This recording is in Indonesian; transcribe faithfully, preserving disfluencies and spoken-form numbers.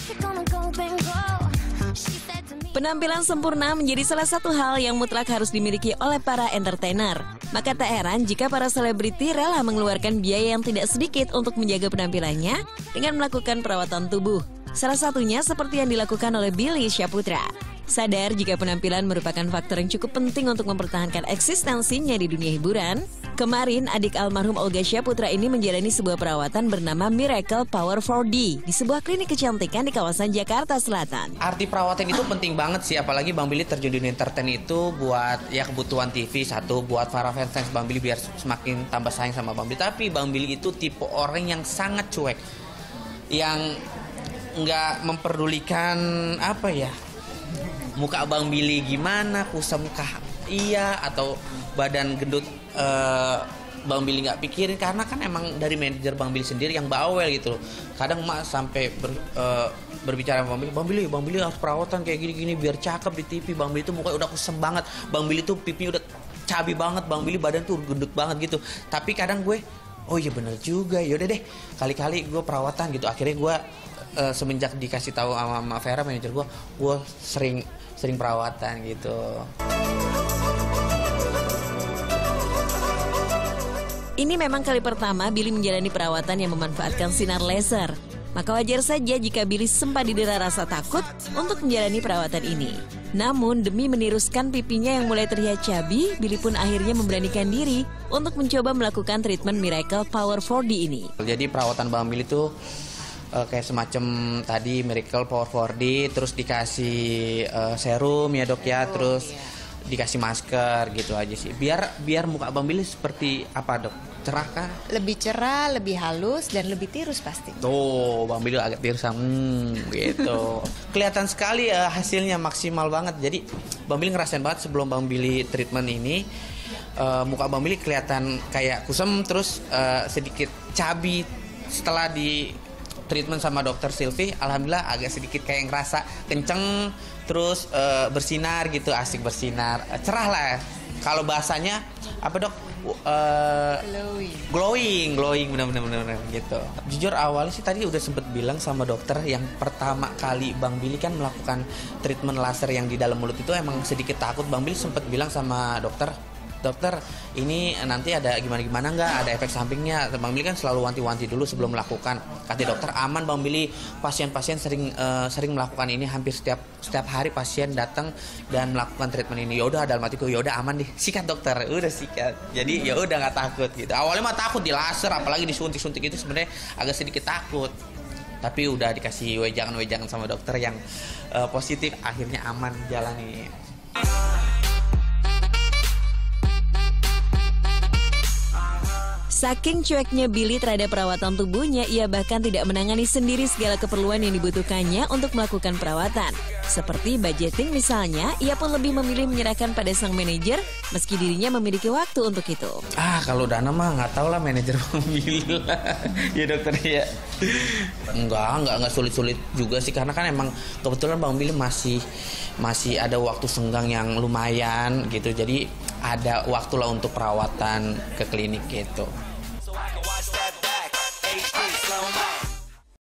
Penampilan sempurna menjadi salah satu hal yang mutlak harus dimiliki oleh para entertainer. Maka tak heran jika para selebriti rela mengeluarkan biaya yang tidak sedikit untuk menjaga penampilannya dengan melakukan perawatan tubuh. Salah satunya seperti yang dilakukan oleh Billy Syahputra. Sadar jika penampilan merupakan faktor yang cukup penting untuk mempertahankan eksistensinya di dunia hiburan, kemarin adik almarhum Olga Syahputra ini menjalani sebuah perawatan bernama Miracle Power four D di sebuah klinik kecantikan di kawasan Jakarta Selatan. Arti perawatan itu penting banget sih, apalagi Bang Billy terjun di entertain itu buat ya kebutuhan T V, satu buat para fans Bang Billy biar semakin tambah sayang sama Bang Billy. Tapi Bang Billy itu tipe orang yang sangat cuek, yang nggak memperdulikan apa ya, muka Bang Billy gimana, kusam kah iya atau badan gendut, uh, Bang Billy nggak pikirin karena kan emang dari manajer Bang Billy sendiri yang bawel gitu loh. Kadang mak sampai ber, uh, berbicara sama Bang Billy, Bang Billy, Bang Billy harus perawatan kayak gini-gini biar cakep di T V. Bang Billy tuh mukanya udah kusam banget, Bang Billy tuh pipinya udah cabi banget, Bang Billy badan tuh gendut banget gitu. Tapi kadang gue, oh iya bener juga, yaudah deh kali-kali gue perawatan gitu. Akhirnya gue uh, semenjak dikasih tahu sama Mbak Vera manajer gue, gue sering sering perawatan gitu. Ini memang kali pertama Billy menjalani perawatan yang memanfaatkan sinar laser. Maka wajar saja jika Billy sempat didera rasa takut untuk menjalani perawatan ini. Namun demi meniruskan pipinya yang mulai terlihat cabi, Billy pun akhirnya memberanikan diri untuk mencoba melakukan treatment Miracle Power four D ini. Jadi perawatan Bang Billy tuh Uh, kayak semacam tadi Miracle Power four D, terus dikasih uh, serum ya dok ya, terus dikasih masker gitu aja sih. Biar biar muka Bang Billy seperti apa dok? Cerah kah? Lebih cerah, lebih halus dan lebih tirus pasti. Tuh Bang Billy agak tirus, hmm, gitu. Kelihatan sekali ya hasilnya maksimal banget. Jadi Bang Billy ngerasain banget sebelum Bang Billy treatment ini. Uh, muka Bang Billy kelihatan kayak kusem, terus uh, sedikit cabi. Setelah di treatment sama dokter Sylvie, alhamdulillah agak sedikit kayak ngerasa kenceng, terus uh, bersinar gitu, asik bersinar, uh, cerah lah. Kalau bahasanya apa dok? Uh, glowing, glowing, glowing, benar-benar gitu. Jujur awalnya sih tadi udah sempet bilang sama dokter yang pertama kali Bang Billy kan melakukan treatment laser yang di dalam mulut itu emang sedikit takut. Bang Billy sempet bilang sama dokter, dokter ini nanti ada gimana-gimana nggak, ada efek sampingnya. Bang Billy kan selalu wanti-wanti dulu sebelum melakukan. Kata dokter aman Bang Billy, pasien-pasien sering uh, sering melakukan ini, hampir setiap setiap hari pasien datang dan melakukan treatment ini. Ya udah dalam hatiku, ya udah aman deh, sikat dokter, udah sikat. Jadi ya udah nggak takut gitu. Awalnya mah takut di laser, apalagi disuntik-suntik itu sebenarnya agak sedikit takut. Tapi udah dikasih wejangan-wejangan sama dokter yang uh, positif, akhirnya aman jalani. Saking cueknya Billy terhadap perawatan tubuhnya, ia bahkan tidak menangani sendiri segala keperluan yang dibutuhkannya untuk melakukan perawatan. Seperti budgeting misalnya, ia pun lebih memilih menyerahkan pada sang manajer meski dirinya memiliki waktu untuk itu. Ah, kalau dana mah nggak tahu lah manajer Bang Billy lah. Ya dokter ya. Enggak, enggak, enggak sulit-sulit juga sih, karena kan emang kebetulan Bang Billy masih masih ada waktu senggang yang lumayan gitu. Jadi ada waktu lah untuk perawatan ke klinik gitu.